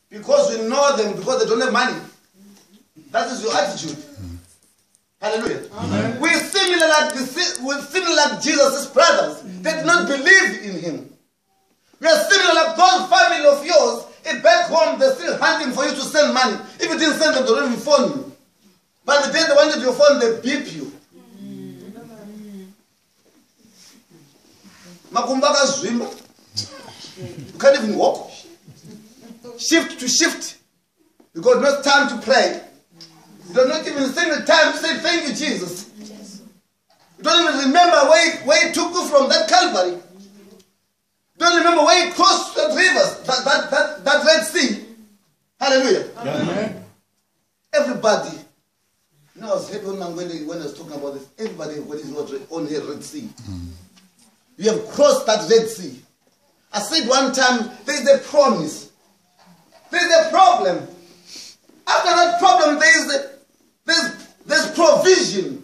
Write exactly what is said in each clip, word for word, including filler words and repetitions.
because we know them, because they don't have money. That is your attitude. Mm. Hallelujah. Amen. We're similar like the, we're similar like Jesus' brothers. Mm. They did not believe in him. We are similar like those family of yours. If back home they're still hunting for you to send money. If you didn't send them, they don't even phone you. By the day they wanted your phone, they beep you. Makumbaka zwimba. You can't even walk. Shift to shift. Because no time to pray. You don't not even spend the time to say thank you, Jesus. You don't even remember where, where he took you from that Calvary. You don't remember where he crossed that rivers, that, that, that, that Red Sea. Hallelujah. Amen. Everybody. You know, I was happy when, when I was talking about this. Everybody when he was on the Red Sea. Mm. You have crossed that Red Sea. I said one time, there is a promise. There is a problem. After that problem, there is a, there's, there's provision.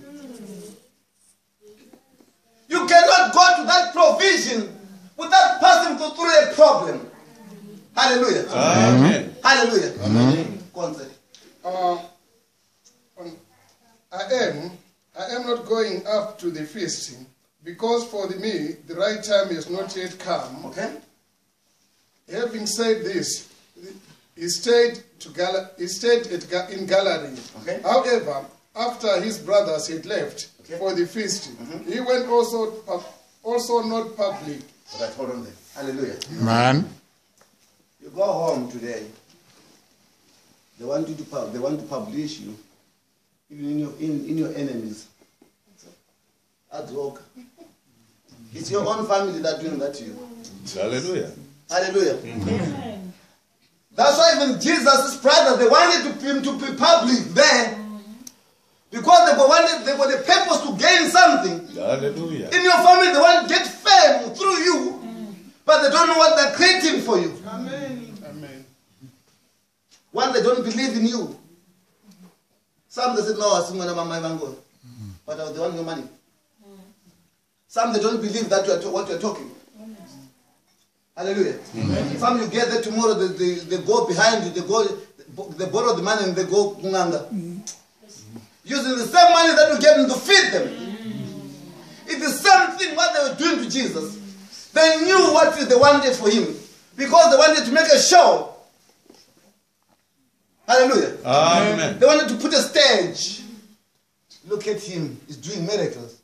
You cannot go to that provision without passing through a problem. Hallelujah. Amen. Hallelujah. Amen. Go on, uh, um, I am, I am not going up to the feast, because for the me, the right time has not yet come. Okay. Having said this, he stayed, to Gal he stayed at in Galilee. Okay. However, after his brothers had left okay. for the feast, mm-hmm. he went also, also not public. Right, hold on there. Hallelujah. Man. You go home today. They want you to they want to publish you, even in your in, in your enemies. At work. It's your own family that doing that to you. Hallelujah. Hallelujah. Amen. That's why even Jesus' brothers, they wanted him to be public there. Because they wanted, they were the purpose to gain something. Hallelujah. In your family, they want to get fame through you. But they don't know what they're creating for you. Amen. Amen. One, they don't believe in you. Some, they said, no, I'm going to my mango. But they want your money. Some, they don't believe that you are what you're talking. Hallelujah. Amen. Some you get there tomorrow, they, they, they go behind you, they go, they borrow the money and they go kunganga. Mm. Using the same money that you get them to feed them. Mm. It's the same thing what they were doing to Jesus. They knew what they wanted for him because they wanted to make a show. Hallelujah. Amen. They wanted to put a stage. Look at him, he's doing miracles.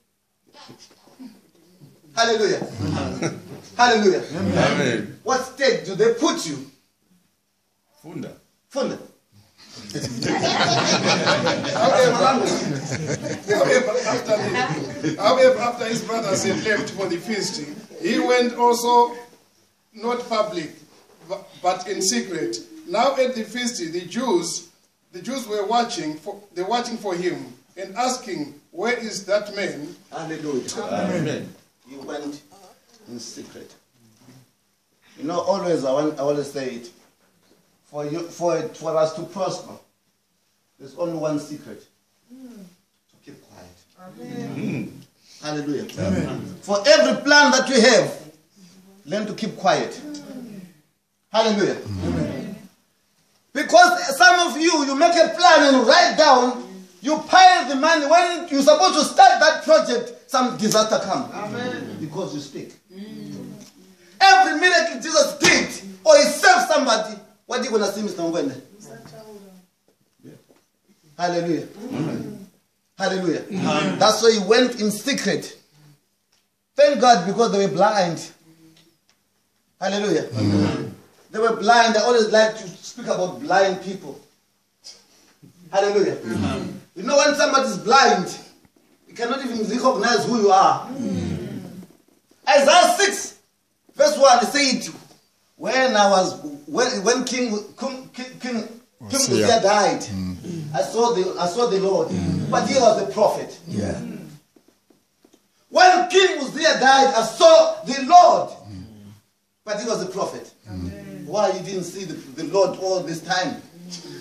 Hallelujah. Amen. Hallelujah. Amen. What stage do they put you? Funda. Funda. However, after, however, after his brothers had left for the feast, he went also not public, but in secret. Now at the feast, the Jews, the Jews were watching for, they were watching for him and asking, "Where is that man?" Hallelujah. Amen. He went in secret. You know, always I, want, I always say it. For you, for it, for us to prosper, there's only one secret: mm. to keep quiet. Amen. Mm. Hallelujah. Amen. For every plan that you have, learn to keep quiet. Amen. Hallelujah. Amen. Because some of you, you make a plan and write down, you pile the money. When you're supposed to start that project, some disaster comes. Amen. Because you speak. Mm. Every miracle Jesus did, or he saved somebody, what are you going to see, Mister Ngwende? Yeah. Hallelujah. Amen. Hallelujah. Amen. That's why he went in secret. Thank God, because they were blind. Hallelujah. Amen. They were blind. I always like to speak about blind people. Hallelujah. Amen. You know, when somebody is blind, you cannot even recognize who you are. Mm. Isaiah six, verse one, said, when I was, when, when King King King, King Uzziah died, mm. I saw the I saw the Lord, mm. but he was a prophet. Yeah. Mm. When King Uzziah died, I saw the Lord, mm. but he was a prophet. Mm. Why you didn't see the, the Lord all this time?